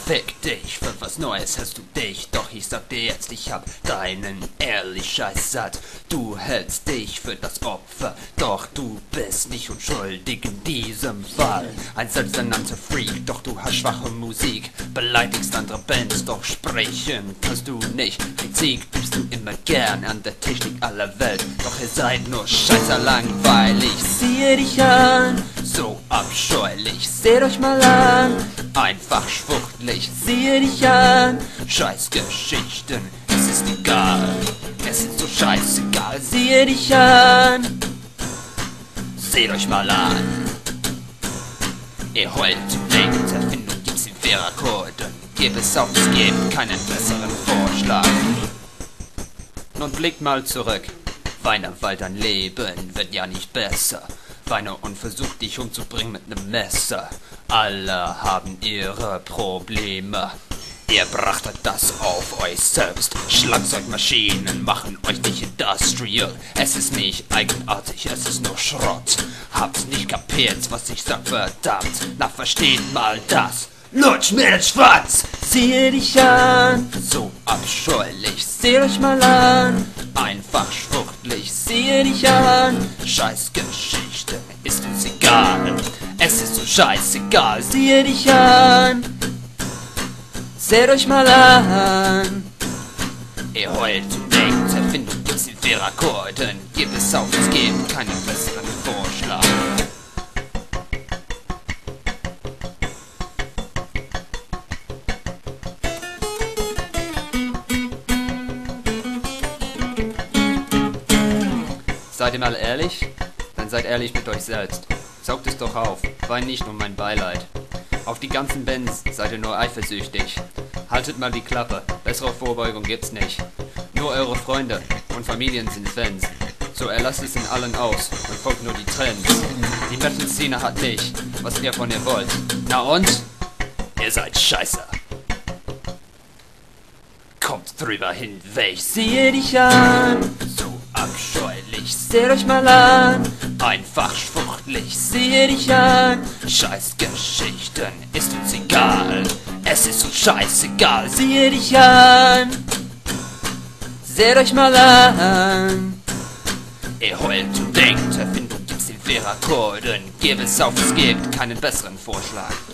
fick dich, für was Neues hast du dich. Doch ich sag dir jetzt, ich hab deinen ehrlich Scheiß satt. Du hältst dich für das Opfer, doch du bist nicht unschuldig in diesem Fall. Ein selbsternannter Freak, doch du hast schwache Musik. Beleidigst andere Bands, doch sprechen kannst du nicht. Kritik übst du immer gern an der Technik aller Welt. Doch ihr seid nur scheiße langweilig. Siehe dich an, so abscheulich. Seht euch mal an, einfach schwuchtelig. Siehe dich an, scheiß Geschichten, es ist egal. Es ist so scheißegal. Siehe dich an, seht euch mal an. Ihr heult und denkt, Erfindung gibt's in Veracode. Gib es auf, es gibt keinen besseren Vorschlag. Nun blickt mal zurück. Weine, weil dein Leben wird ja nicht besser. Weine und versuch dich umzubringen mit nem Messer. Alle haben ihre Probleme. Ihr brachtet das auf euch selbst. Schlagzeugmaschinen machen euch nicht industrial. Es ist nicht eigenartig, es ist nur Schrott. Habt's nicht kapiert, was ich sag, verdammt. Na, versteht mal das. Lutsch mir den Schwanz! Siehe dich an, so abscheulich. Seht euch mal an, einfach schwuchtelig. Siehe dich an, scheiß Geschichte, ist uns egal. Es ist so scheißegal. Siehe dich an, seht euch mal an. Ihr heult und denkt, Erfindung gibt's in Veracode. Gib es auf, es gibt keinen besseren Vorschlag. Seid ihr mal ehrlich? Dann seid ehrlich mit euch selbst. Saugt es doch auf, weint nicht um mein Beileid. Auf die ganzen Bands seid ihr nur eifersüchtig. Haltet mal die Klappe, bessere Vorbeugung gibt's nicht. Nur eure Freunde und Familien sind Fans. So erlasst es in allen aus und folgt nur die Trends. Die Metal-Szene hat nicht, was ihr von ihr wollt. Na und? Ihr seid scheiße. Kommt drüber hinweg, siehe dich an. So abscheulich, seht euch mal an. Einfach schwuchtelig, siehe dich an. Scheiß Geschichten, ist uns egal. Es ist so scheißegal, siehe dich an. Seht euch mal an. Ihr heult und denkt, Erfindung gibt's in Veracode. Gib es auf, es gibt keinen besseren Vorschlag.